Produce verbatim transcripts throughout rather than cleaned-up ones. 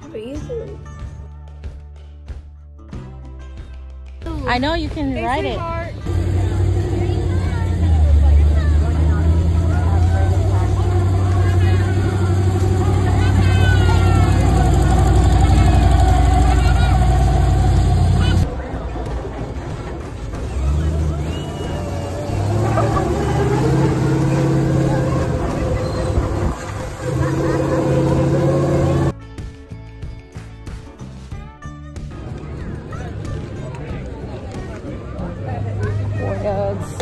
super easily. I know you can Hey, ride it. sweetheart. Poor dogs.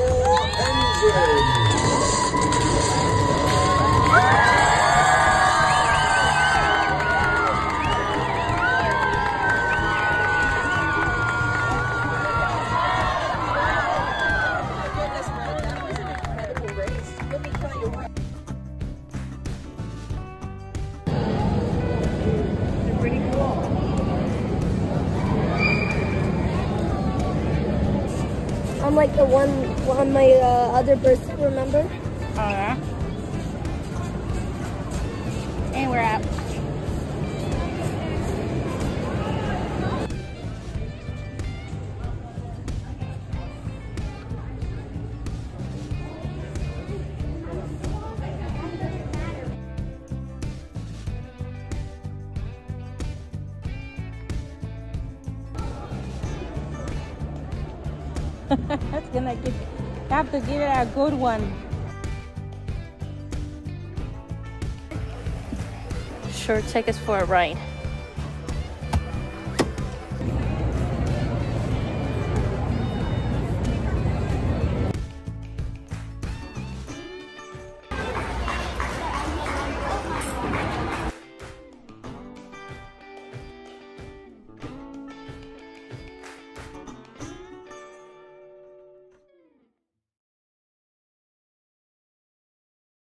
I'm like the one on my uh, other birthday, remember? Oh yeah. And we're out. That's gonna give, you have to give it a good one. Sure, take us for a ride.